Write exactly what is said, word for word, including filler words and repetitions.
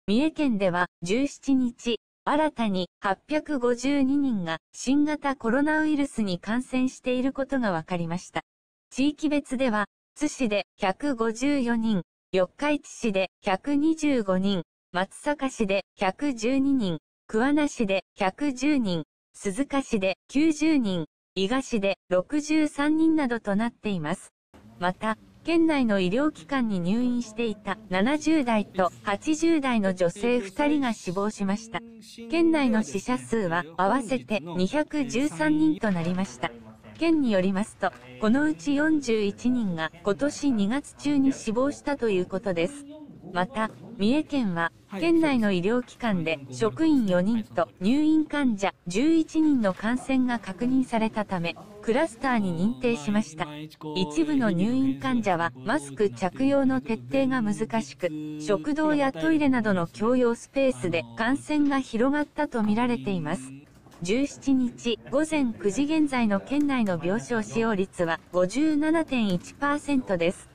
三重県ではじゅうしちにち、新たにはっぴゃくごじゅうににんが新型コロナウイルスに感染していることが分かりました。地域別では、津市でひゃくごじゅうよにん、四日市市でひゃくにじゅうごにん、松阪市でひゃくじゅうににん、桑名市でひゃくじゅうにん、鈴鹿市できゅうじゅうにん、伊賀市でろくじゅうさんにんなどとなっています。また、県内の医療機関に入院していたななじゅうだいとはちじゅうだいの女性ふたりが死亡しました。県内の死者数は合わせてにひゃくじゅうさんにんとなりました。県によりますと、このうちよんじゅういちにんが今年にがつ中に死亡したということです。また、三重県は、県内の医療機関で職員よにんと入院患者じゅういちにんの感染が確認されたため、クラスターに認定しました。一部の入院患者はマスク着用の徹底が難しく、食堂やトイレなどの共用スペースで感染が広がったとみられています。じゅうしちにちごぜんくじ現在の県内の病床使用率は ごじゅうななてんいちパーセント です。